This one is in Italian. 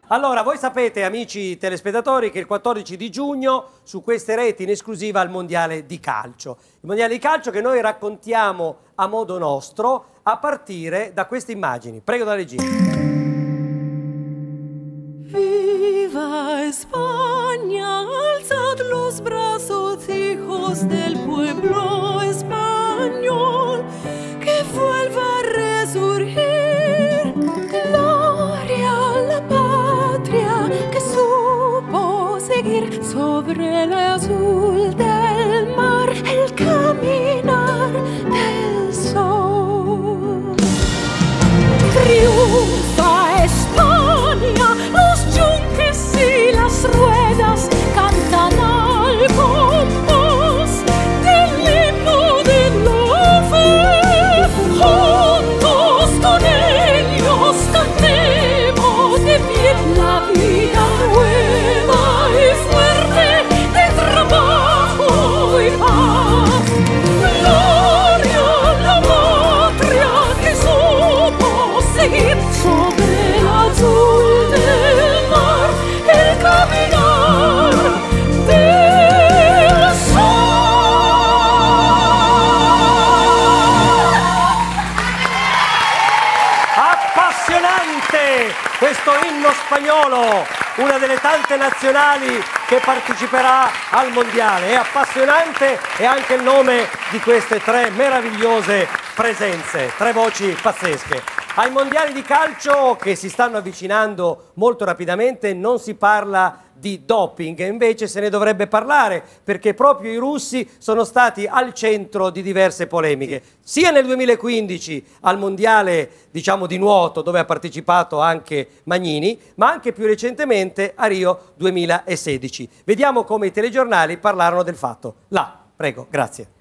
Allora, voi sapete, amici telespettatori, che il 14 di giugno su queste reti in esclusiva il Mondiale di Calcio. Il Mondiale di Calcio che noi raccontiamo a modo nostro a partire da queste immagini. Prego la regia. Viva España, alzad los brazos, hijos del pueblo español, que vuelva a resurgir. Gloria a la patria que supo seguir sobre el azul del mar, el caminar del sol. Triunfa España, los yunques y las ruedas cantan al compás del himno de la fe. Juntos con ellos cantemos de pie la vida nueva y fuerte de trabajo y paz. Gloria a la patria que supo seguir sobre el azul del mar, el caminar del sol. Appassionante questo inno spagnolo, una delle tante nazionali che parteciperà al Mondiale. È appassionante e anche il nome di queste tre meravigliose presenze, tre voci pazzesche. Ai mondiali di calcio che si stanno avvicinando molto rapidamente non si parla di doping, e invece se ne dovrebbe parlare, perché proprio i russi sono stati al centro di diverse polemiche, sia nel 2015 al mondiale, diciamo, di nuoto, dove ha partecipato anche Magnini, ma anche più recentemente a Rio 2016. Vediamo come i telegiornali parlarono del fatto. Là, prego, grazie.